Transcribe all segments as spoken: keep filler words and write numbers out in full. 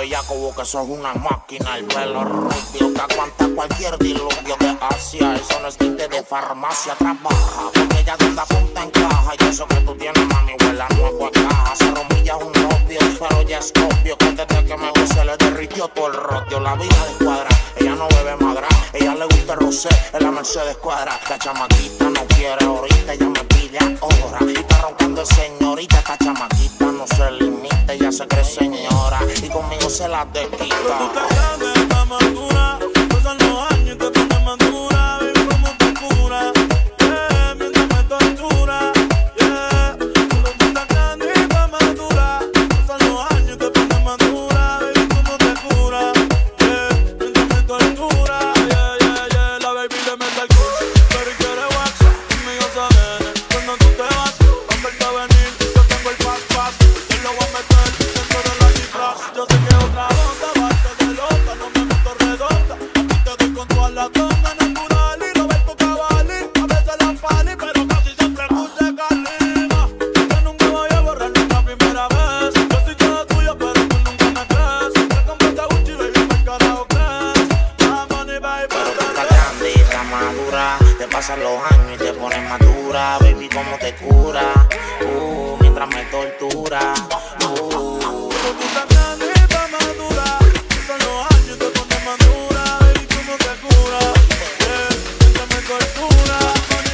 bella como que sos una máquina. El pelo rubio que aguanta cualquier diluvio. Que hacia eso no es tinte de farmacia. Trabaja porque ella anda punta en caja. Y eso que tú tienes mami huele a nuevo en caja. Se romilla es un novio, pero ya es obvio que desde que me ve se le derritió todo el rodio. La vida de cuadra, ella no bebe madra. Ella le gusta el rosé en la Mercedes cuadra. La chamaquita no quiere ahorita, ella me pide ahora. Y está roncando el señorita, esta chamaquita no se limita, ella se cree señora y conmigo se la desquita. Pero tú estás grande, estás madura, pasan los años y te pones madura. Baby, cómo te cura, yeah, mientras me tortura, yeah. Pero tú estás grande y estás madura, pasan los años y te pones madura. Baby, cómo te cura, yeah, mientras me tortura, yeah, yeah, yeah. La baby le mete el culo, pero quiere wax, conmigo se viene. Cuando tú te vas, va a verte venir, yo tengo el pass pass, te lo voy a meter dentro de la disfraz. Yo sé que otra onda, basta de loca, no me meto redonda. A ti te doy con toda la tonda natural y Roberto Cavalli. A veces la pali, pero casi siempre escuché Calima. Yo nunca voy a borrar nuestra primera vez. Yo soy todo tuyo, pero tú nunca me crees. Te compraste Gucci, baby, ¿por carajo crees? Ah, money, baby, pero tú estás grande y estás madura. Te pasan los años y te pones madura. Baby, cómo te cura, uh, mientras me tortura, uh. Pero tú estás grande y estás madura. Pasan los años y te pones madura. Baby, cómo te cura, yeah, mientras me tortura. Money,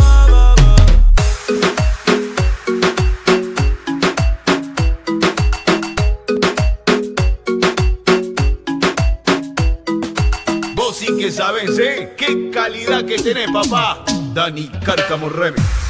baby, Vos sí que sabés, ¿eh? Qué calidad que tenés, papá. Dani Cárcamo Remix.